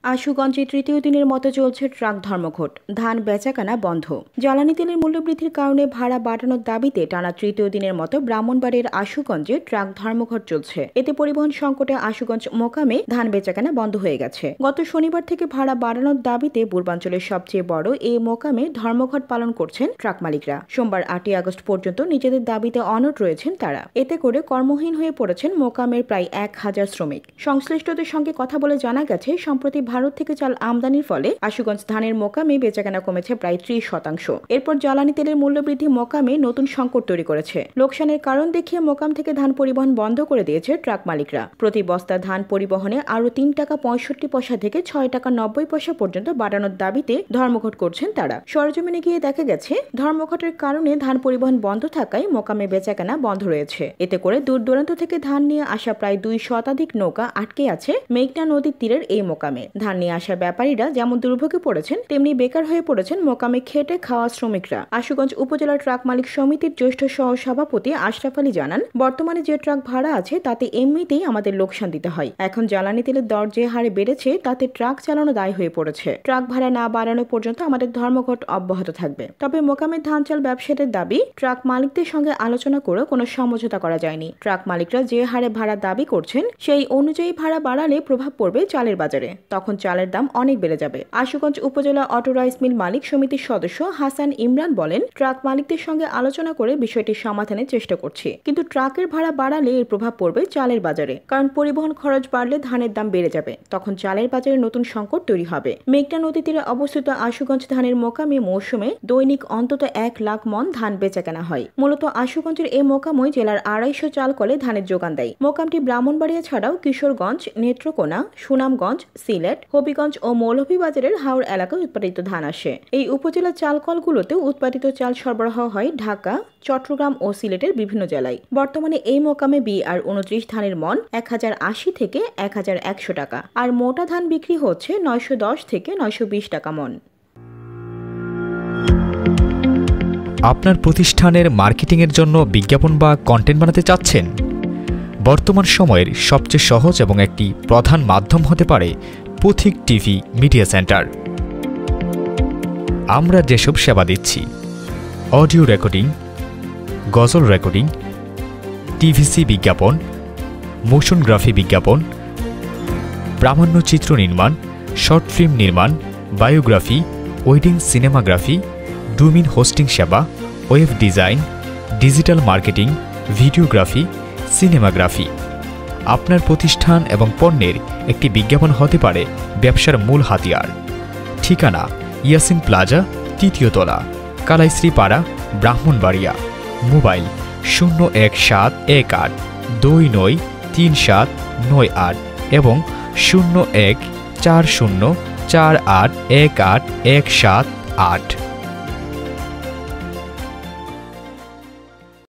আশুগঞ্জে তৃতীয় দিনের মতো চলছে ট্রাক ধর্মঘট, ধান বেচাকেনা বন্ধ। জ্বালানি তেলের মূল্যবৃদ্ধির কারণে ভাড়া বাড়ানোর দাবিতে টানা তৃতীয় দিনের মতো ব্রাহ্মণবাড়িয়ার আশুগঞ্জে ট্রাক ধর্মঘট চলছে। এতে পরিবহন সংকটে আশুগঞ্জ মোকামে ধান বেচাকেনা বন্ধ হয়ে গেছে। গত শনিবার থেকে ভাড়া বাড়ানোর দাবিতে পূর্বাঞ্চলের সবচেয়ে বড় এই মোকামে ধর্মঘট পালন করছেন ট্রাক মালিকরা। সোমবার 8 আগস্ট পর্যন্ত নিজেদের দাবিতে অনড় রয়েছেন তারা। এতে করে কর্মহীন হয়ে পড়েছেন মোকামের প্রায় 1000 শ্রমিক। সংশ্লিষ্টদের সঙ্গে কথা বলে জানা গেছে, সম্প্রতি ভারত থেকে চাল আমদানির ফলে আশুগঞ্জ ধানের মোকামে বেচাকেনা কমেছে প্রায় 30%। এরপর জ্বালানি তেলের মূল্যবৃদ্ধি মোকামে নতুন সংকট তৈরি করেছে। লোকসানের কারণ দেখিয়ে মোকাম থেকে ধান পরিবহন বন্ধ করে দিয়েছে ট্রাক মালিকরা। প্রতি বস্তা ধান পরিবহনে আরও 3 টাকা 65 পয়সা থেকে 6 টাকা 90 পয়সা পর্যন্ত বাড়ানোর দাবিতে ধর্মঘট করছেন তারা। সরেজমিনে গিয়ে দেখা গেছে, ধর্মঘটের কারণে ধান পরিবহন বন্ধ থাকায় মোকামে বেচাকেনা বন্ধ রয়েছে। এতে করে দূর দূরান্ত থেকে ধান নিয়ে আসা প্রায় 2 শতাধিক নৌকা আটকে আছে মেঘনা নদীর তীরের এই মোকামে। ধান নিয়ে আসা ব্যাপারীরা যেমন দুর্ভোগে পড়েছেন, তেমনি বেকার হয়ে পড়েছেন মোকামে খেটে খাওয়া শ্রমিকরা। আশুগঞ্জ উপজেলা ট্রাক মালিক সমিতির জ্যেষ্ঠ সহ সভাপতি আশরাফ আলী জানান, বর্তমানে যে ট্রাক ভাড়া আছে তাতে এমনিতেই আমাদের লোকসান দিতে হয়। এখন জ্বালানি তেলের দর যে হারে বেড়েছে তাতে ট্রাক চালানো দায় হয়ে পড়েছে। ট্রাক ভাড়া না বাড়ানো পর্যন্ত আমাদের ধর্মঘট অব্যাহত থাকবে। তবে মোকামের ধান চাল ব্যবসায়ীদের দাবি, ট্রাক মালিকদের সঙ্গে আলোচনা করে কোনো সমঝোতা করা যায়নি। ট্রাক মালিকরা যে হারে ভাড়া দাবি করছেন সেই অনুযায়ী ভাড়া বাড়ালে প্রভাব পড়বে চালের বাজারে, তখন চালের দাম অনেক বেড়ে যাবে। আশুগঞ্জ উপজেলা অটো রাইস মিল মালিক সমিতির সদস্য হাসান ইমরান বলেন, ট্রাক মালিকদের সঙ্গে আলোচনা করে বিষয়টি সমাধানের চেষ্টা করছি, কিন্তু ট্রাকের ভাড়া বাড়ালে এর প্রভাব পড়বে চালের বাজারে। কারণ পরিবহন খরচ বাড়লে ধানের দাম বেড়ে যাবে, তখন চালের বাজারে নতুন সংকট তৈরি হবে। মেঘনা নদী তীরে অবস্থিত আশুগঞ্জ ধানের মোকামে মৌসুমে দৈনিক অন্তত 1 লাখ মন ধান বেচাকেনা হয়। মূলত আশুগঞ্জের এই মোকামই জেলার 250 চাল কলে ধানের যোগান দেয়। মোকামটি ব্রাহ্মণবাড়িয়া ছাড়াও কিশোরগঞ্জ, নেত্রকোনা, সুনামগঞ্জ, সিলেট, হবিগঞ্জ ও মৌলভীবাজারের হাওড় এলাকায় উৎপাদিত ধান আসে। এই উপজেলা চাল কলগুলোতে উৎপাদিত চাল সরবরাহ হয় ঢাকা, চট্টগ্রাম ও সিলেটের বিভিন্ন জেলায়। বর্তমানে এই মোকামে BR 29 ধানের মন 1080 থেকে 1100 টাকা, আর মোটা ধান বিক্রি হচ্ছে 910 থেকে 920 টাকা মন। আপনার প্রতিষ্ঠানের মার্কেটিংয়ের জন্য বিজ্ঞাপন বা কন্টেন্ট বানাতে চাচ্ছেন? বর্তমান সময়ের সবচেয়ে সহজ এবং একটি প্রধান মাধ্যম হতে পারে পথিক টিভি মিডিয়া সেন্টার। আমরা যেসব সেবা দিচ্ছি: অডিও রেকর্ডিং, গজল রেকর্ডিং, টিভিসি বিজ্ঞাপন, মোশন গ্রাফি বিজ্ঞাপন, প্রামাণ্য চিত্র নির্মাণ, শর্ট ফিল্ম নির্মাণ, biography, wedding cinematography, domain hosting সেবা, web design, digital marketing, videography, cinematography. আপনার প্রতিষ্ঠান এবং পণ্যের একটি বিজ্ঞাপন হতে পারে ব্যবসার মূল হাতিয়ার। ঠিকানা: ইয়াসিন প্লাজা, 3য় তলা, কালাইশ্রীপাড়া, ব্রাহ্মণবাড়িয়া। মোবাইল: 01482923798 এবং 0140481817 8।